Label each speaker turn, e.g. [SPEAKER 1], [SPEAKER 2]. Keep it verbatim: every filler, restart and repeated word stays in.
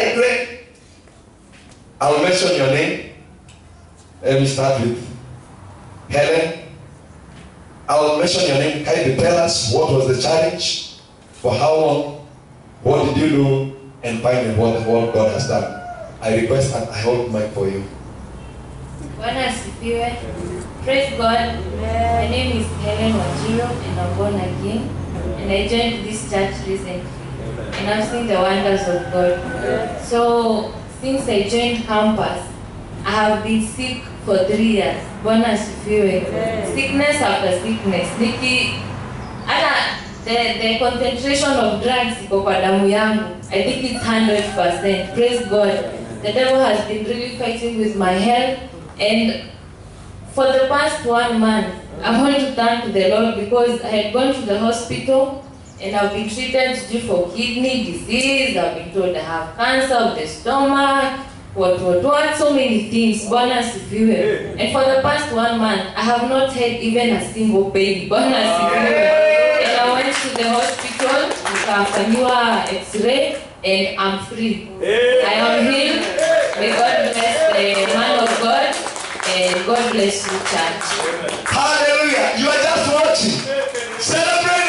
[SPEAKER 1] I pray, I'll mention your name. Let me start with Hellen. I'll mention your name. Can you tell us what was the challenge? For how long? What did you do? And finally, what, what God has done. I request and I hold the mic for you.
[SPEAKER 2] Praise God. My name is Hellen Wajiro and I'm born again. And I joined this church recently. And I've seen the wonders of God. So, since I joined campus, I have been sick for three years. Bwana asifiwe. Sickness after sickness. Niki, ana, the, the concentration of drugs iko kwa damu yangu. I think it's one hundred percent. Praise God. The devil has been really fighting with my health. And for the past one month, I want to thank the Lord because I had gone to the hospital and I've been treated for kidney disease. I've been told I have cancer of the stomach, what, what, what, so many things. Bwana asifiwe. And for the past one month, I have not had even a single pain. Bwana asifiwe. And I went to the hospital, nikafanyiwa x-ray, and I'm free. I am healed. May God bless the man of God. And God bless you, church.
[SPEAKER 1] Hallelujah. You are just watching. Celebrate.